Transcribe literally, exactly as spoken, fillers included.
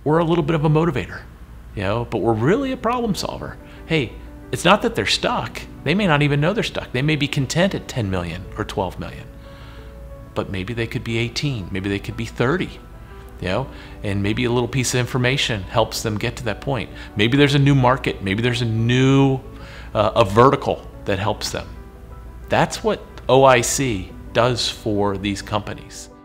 we're a little bit of a motivator, you know, but we're really a problem solver. Hey, it's not that they're stuck. They may not even know they're stuck. They may be content at ten million or twelve million, but maybe they could be eighteen, maybe they could be thirty, you know, and maybe a little piece of information helps them get to that point. Maybe there's a new market, maybe there's a new, uh, a vertical that helps them. That's what O I C does for these companies.